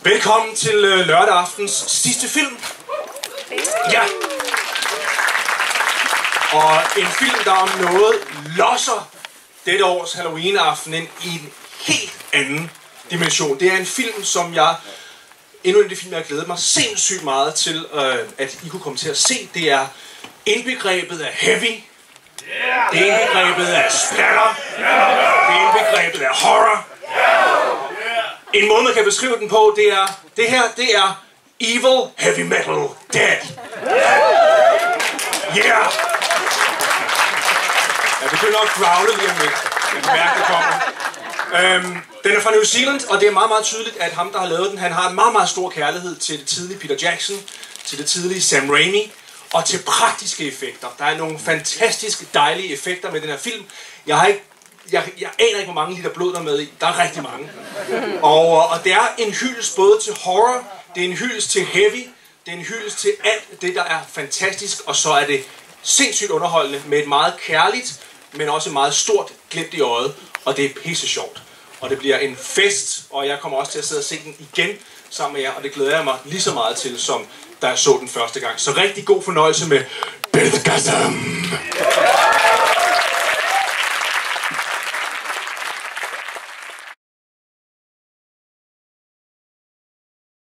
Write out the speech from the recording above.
Velkommen til lørdag aftens sidste film. Ja. Og en film, der om noget losser dette års Halloween-aften ind i en helt anden dimension. Det er en film, som endnu en af de film, jeg har glædet mig sindssygt meget til, at I kunne komme til at se. Det er indbegrebet af heavy. Det er indbegrebet af splatter. Det er indbegrebet af horror. En måde, man kan beskrive den på, det er Evil Heavy Metal Dead. Yeah! Jeg begynder at growle lige om lidt. Jeg kan mærke, det kommer. Den er fra New Zealand, og det er meget, meget tydeligt, at ham, der har lavet den, han har en meget, meget stor kærlighed til det tidlige Peter Jackson, til det tidlige Sam Raimi, og til praktiske effekter. Der er nogle fantastiske, dejlige effekter med den her film. Jeg aner ikke, hvor mange liter blod der er med i. Der er rigtig mange. Og det er en hyldest både til horror, det er en hyldest til heavy, det er en hyldest til alt det, der er fantastisk, og så er det sindssygt underholdende med et meget kærligt, men også et meget stort glimt i øjet, og det er pisse sjovt. Og det bliver en fest, og jeg kommer også til at sidde og se den igen sammen med jer, og det glæder jeg mig lige så meget til, som da jeg så den første gang. Så rigtig god fornøjelse med Belgasm!